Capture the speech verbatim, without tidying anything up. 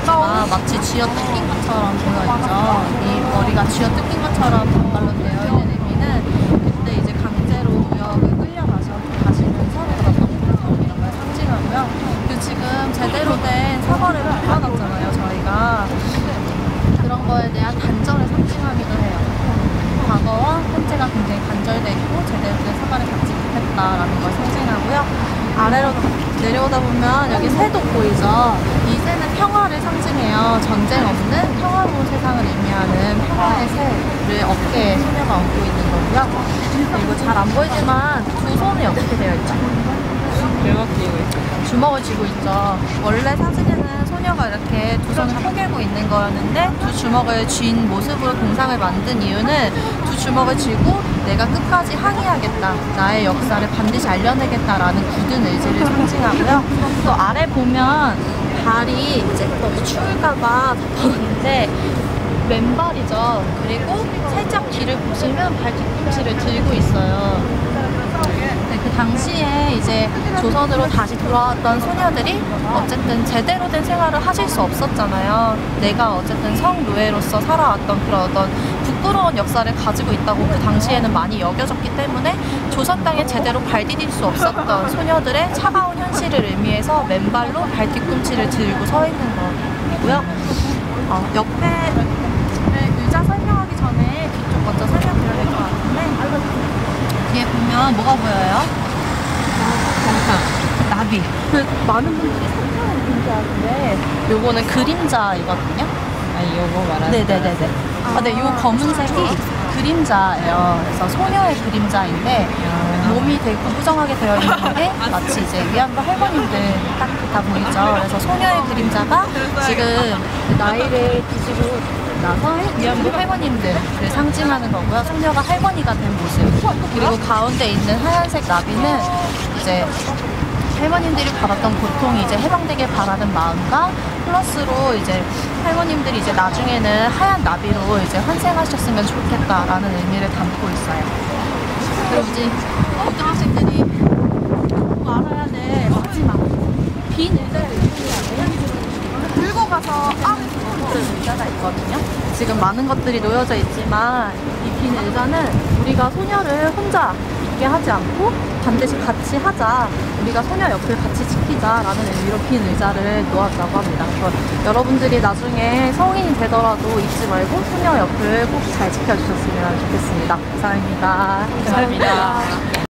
보이지만 마치 쥐어 뜯긴 것처럼 보여있죠. 이 머리가 쥐어 뜯긴 것처럼 단발로 되어 있는 의미는 그때 이제 강제로 무역을 끌려가서 가시면서 그런 고통 이런 걸 상징하고요. 그리고 지금 제대로 된 사과를 못 받았잖아요, 저희가. 그런 거에 대한 단절을 상징하기도 해요. 과거와 현재가 굉장히 단절되어 있고 제대로 된 사과를 받지 못했다라는 걸 상징하고요. 아래로 내려오다 보면 여기 새도 보이죠? 이 새는 평화를 상징해요. 전쟁 없는 평화로운 세상을 의미하는 평화의 새를 어깨에 소녀가 얹고 있는 거고요. 그리고 잘 안 보이지만 두 손이 어떻게 되어 있죠? 주먹 쥐고 있죠. 주먹을 쥐고 있죠. 원래 사진에는 소녀가 이렇게 두 손을 포개고 있는 거였는데 두 주먹을 쥔 모습으로 동상을 만든 이유는 두 주먹을 쥐고 내가 끝까지 항의하겠다, 나의 역사를 반드시 알려내겠다라는 굳은 의지를 상징하고요. 또 아래 보면 발이 이제 너무 추울까봐 덮었는데 맨발이죠. 그리고 살짝 뒤를 보시면 발 뒤꿈치를 들고 있어요. 네, 그 당시에 이제 조선으로 다시 돌아왔던 소녀들이 어쨌든 제대로 된 생활을 하실 수 없었잖아요. 내가 어쨌든 성노예로서 살아왔던 그런 어떤 부끄러운 역사를 가지고 있다고 그 당시에는 많이 여겨졌기 때문에 조선 땅에 제대로 발 디딜 수 없었던 소녀들의 차가운 현실을 의미해서 맨발로 발 뒤꿈치를 들고 서 있는 거고요. 어, 옆에 의자 설명하기 전에 뒤쪽 먼저 설명드려야 될 것 같은데 뒤에 보면 뭐가 보여요? 정상, 나비. 그 많은 분들이 상상을 공개하는데 요거는 그림자이거든요. 아, 이거 말하는 네네네네. 아, 네, 요 검은색이 그림자예요. 그래서 소녀의 그림자인데 몸이 되게 구부정하게 되어 있는 게 마치 이제 위안부 할머님들 딱 다 보이죠. 그래서 소녀의 그림자가 지금 나이를 뒤지고 나서 위안부 할머님들을 상징하는 거고요. 소녀가 할머니가 된 모습. 그리고 가운데 있는 하얀색 나비는 이제 할머님들이 받았던 고통이 이제 해방되길 바라는 마음과 플러스로 이제 할머님들이 이제 나중에는 하얀 나비로 이제 환생하셨으면 좋겠다라는 의미를 담고 있어요. 그리고 이제 고등학생들이 꼭 알아야 될 마지막 빈 의자를 들고 가서 안에 들어오는 의자가 있거든요. 지금 많은 것들이 놓여져 있지만 이 빈 의자는 우리가 소녀를 혼자 있게 하지 않고 반드시 같이 하자, 우리가 소녀 옆을 같이 지키자라는 의미로 빈 의자를 놓았다고 합니다. 그래서 여러분들이 나중에 성인이 되더라도 잊지 말고 소녀 옆을 꼭 잘 지켜주셨으면 좋겠습니다. 감사합니다. 감사합니다.